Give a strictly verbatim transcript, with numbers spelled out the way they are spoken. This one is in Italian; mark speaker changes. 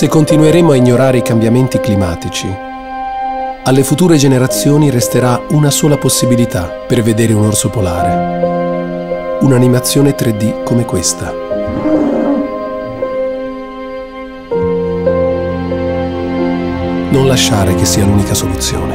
Speaker 1: Se continueremo a ignorare i cambiamenti climatici, alle future generazioni resterà una sola possibilità per vedere un orso polare. Un'animazione tre D come questa. Non lasciare che sia l'unica soluzione.